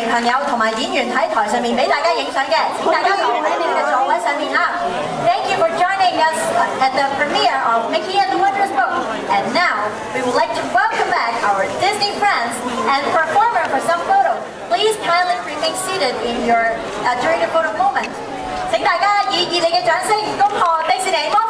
朋友同埋演員喺台上面俾大家影相嘅，請大家留喺你哋嘅座位上面啊 ！Thank you for joining us at the premiere of Mickey and the Wondrous Book. And now we would like to welcome back our Disney friends and performer for some photos. Please kindly remain seated in your during the photo moment. 請大家以熱烈嘅掌聲恭賀迪士尼魔